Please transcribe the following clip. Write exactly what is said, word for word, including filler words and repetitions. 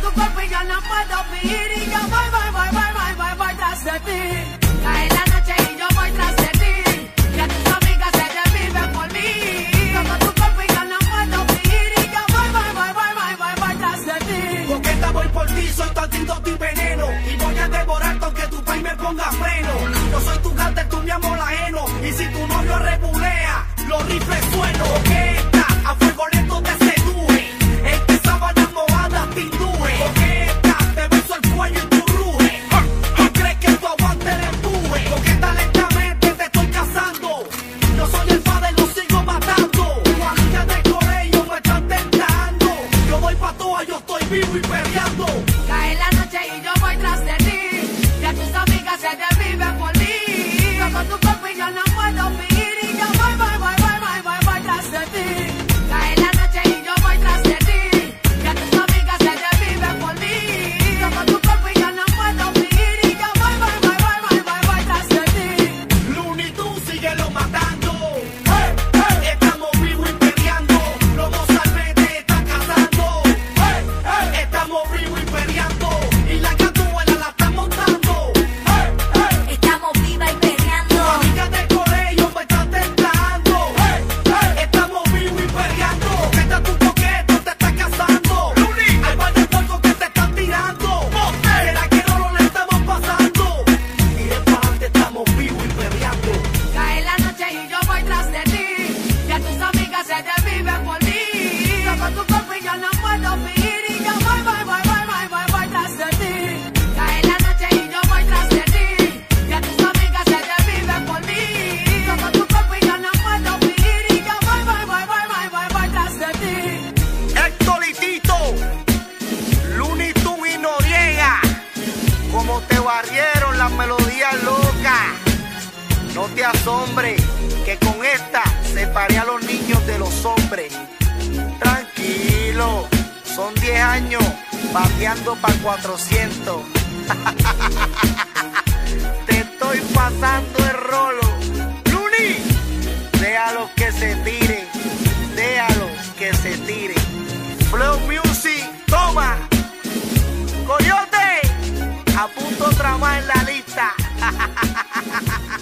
tu cuerpo y ya no puedo vivir. Y yo voy, voy, voy, voy, voy, voy, voy tras de ti. Cae la noche y yo voy tras de ti. Ya tus amigas se desviven por mí. Toco tu cuerpo y ya no puedo vivir. Y yo voy, voy, voy, voy, voy, voy, voy tras de ti. Coqueta, voy por ti, soy tu antídoto y veneno. Y voy a devorarte aunque tu país me ponga freno. Yo soy tu cártel, tú mi amor ajeno. Y si tu novio rebulea, los rifles sueno. Coqueta, a fuego lento te seduje. Este sábanas mojadas te induje. Coqueta, te beso el cuello y tu ruge. ¿Tú crees que tu aguante le empuje? Coqueta, lentamente te estoy cazando. Yo soy el padre, lo sigo matando. Tu amiga de colegio me están tentando. Yo voy pa' toa, yo estoy vivo y perreando. Cae la noche y yo voy tras de ti. Ya tus amigas se desviven por mí. Toco tu cuerpo y yo no puedo vivir. Y yo voy, voy, voy, voy, voy, voy, voy tras de ti. Cae la noche y yo voy tras de ti. Ya tus amigas se desviven por mí. Toco tu cuerpo y yo no puedo vivir. Y yo voy, voy, voy, voy, voy, voy, voy tras de ti. Looney Tunes, síguelo matando. Hey, hey, estamos vivos y peleando. Lobo Salve te está cazando. Hey, hey, estamos vivos y peleando. Y la catuela la está montando. Hey, hey, Estamos viva y perreando. tu amiga de colegio me está tentando. Hey, hey, estamos vivos y peleando. Coqueta, tu coqueto te está cazando. Hay varios puercos que te están tirando. ¿Será que no lo le estamos pasando? Y de parte estamos vivos y peleando. Cae la noche y yo voy tras de ti. Ya tus amigas se desviven por mí. Toco tu cuerpo y yo no puedo vivir. Y yo voy, voy, voy, voy, voy, voy, voy tras de ti. Cae la noche y yo voy tras de ti. Ya tus amigas se desviven por mí. Toco tu cuerpo y yo no puedo vivir. Y yo voy, voy, voy, voy, voy, voy, voy tras de ti. Héctor y Tito, Looney Tunes y Noriega, como te barrieron las melodías locas. No te asombres que con esta separé a los niños de los hombres. Tranquilo, son diez años bateando para cuatrocientos. Te estoy pasando el rolo. Looney, déjalos que se tiren, déjalos que se tiren. Flow Music, toma. Coyote, a punto otra más en la lista.